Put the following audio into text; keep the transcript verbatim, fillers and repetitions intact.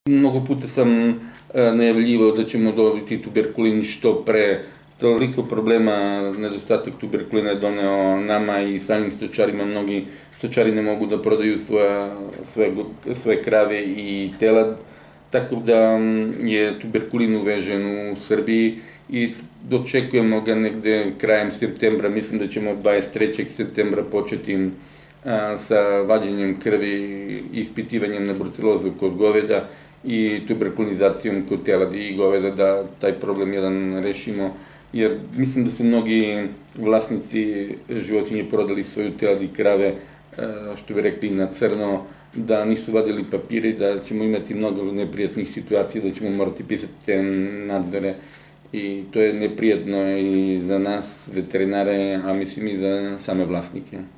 Mnogo puta sam najavljivao da ćemo dobiti tuberkulin što pre. Toliko problema nedostatak tuberkulina je doneo nama i samim stočarima. Mnogi stočari ne mogu da prodaju svoje krave i telad, tako da je tuberkulin uvežen u Srbiji i dočekujemo ga negde krajem septembra. Mislim da ćemo dvadeset trećeg septembra početi sa vađenjem krvi i ispitivanjem na brucelozu kod goveda i tuberkulinizacijom kod teladi i goveda, da taj problem jedan rešimo, jer mislim da su mnogi vlasnici životinje prodali svoju telad i krave, što bi rekli, na crno, da nisu vadili papire, da ćemo imati mnogo neprijatnih situacija, da ćemo morati pisati te nadzore i to je neprijatno i za nas, veterinare, a mislim i za same vlasnike.